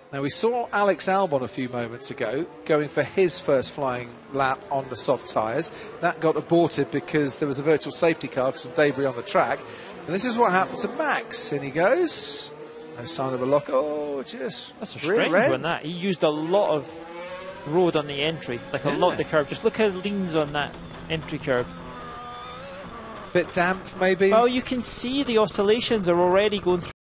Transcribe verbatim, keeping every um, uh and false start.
Now, we saw Alex Albon a few moments ago going for his first flying lap on the soft tyres. That got aborted because there was a virtual safety car because of debris on the track. And this is what happened to Max. In he goes. No sign of a lock. Oh, just That's a strange one, that. He used a lot of road on the entry, like a yeah. lot of the curve. Just look how it leans on that entry curve. Bit damp, maybe? Well, you can see the oscillations are already going through.